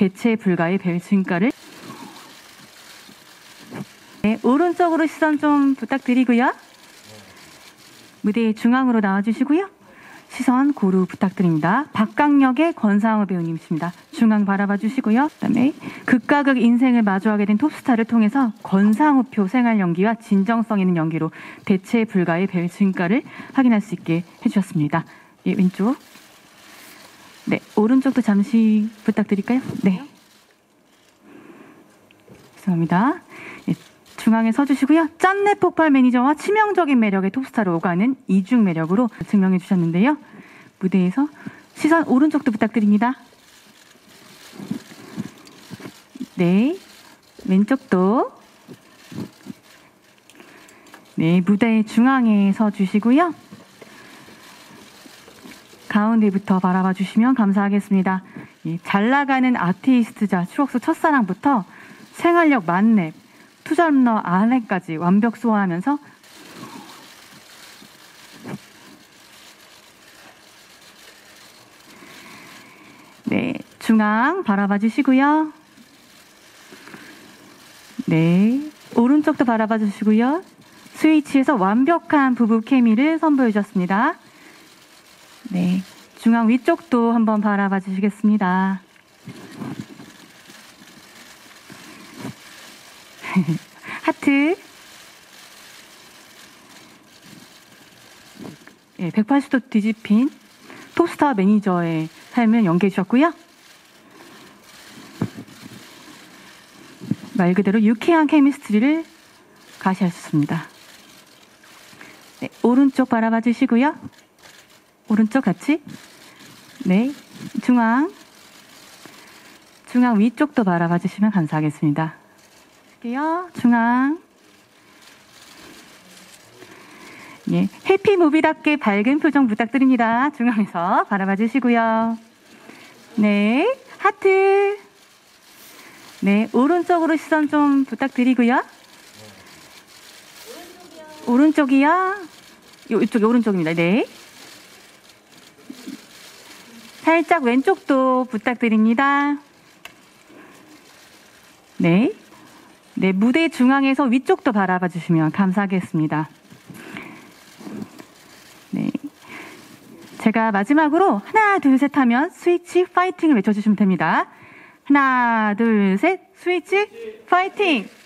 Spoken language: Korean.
대체 불가의 벨층가를. 네, 오른쪽으로 시선 좀 부탁드리고요. 무대 중앙으로 나와주시고요. 시선 고루 부탁드립니다. 박강역의 권상우 배우님이십니다. 중앙 바라봐 주시고요. 그다음에 극과 극 인생을 마주하게 된 톱스타를 통해서 권상우표 생활 연기와 진정성 있는 연기로 대체 불가의 벨층가를 확인할 수 있게 해주셨습니다. 예, 왼쪽. 네, 오른쪽도 잠시 부탁드릴까요? 네. 죄송합니다. 예, 중앙에 서주시고요. 짠내 폭발 매니저와 치명적인 매력의 톱스타로 오가는 이중 매력으로 증명해 주셨는데요. 무대에서 시선 오른쪽도 부탁드립니다. 네, 왼쪽도. 네, 무대 중앙에 서주시고요. 가운데부터 바라봐 주시면 감사하겠습니다. 예, 잘 나가는 아티스트자 추억 속 첫사랑부터 생활력 만렙, 투잡러 아내까지 완벽 소화하면서 네, 중앙 바라봐 주시고요. 네, 오른쪽도 바라봐 주시고요. 스위치에서 완벽한 부부 케미를 선보여 주셨습니다. 네, 중앙 위쪽도 한번 바라봐 주시겠습니다. 하트. 네, 180도 뒤집힌 톱스타 매니저의 삶을 연기해 주셨고요. 말 그대로 유쾌한 케미스트리를 가시하셨습니다. 네, 오른쪽 바라봐 주시고요. 오른쪽 같이. 네, 중앙 위쪽도 바라봐 주시면 감사하겠습니다. 중앙. 예, 해피무비답게 밝은 표정 부탁드립니다. 중앙에서 바라봐 주시고요. 네, 하트. 네, 오른쪽으로 시선 좀 부탁드리고요. 오른쪽이요. 이쪽이 오른쪽입니다. 네. 살짝 왼쪽도 부탁드립니다. 네. 네, 무대 중앙에서 위쪽도 바라봐 주시면 감사하겠습니다. 네. 제가 마지막으로 하나, 둘, 셋 하면 스위치 파이팅을 외쳐주시면 됩니다. 하나, 둘, 셋, 스위치 파이팅!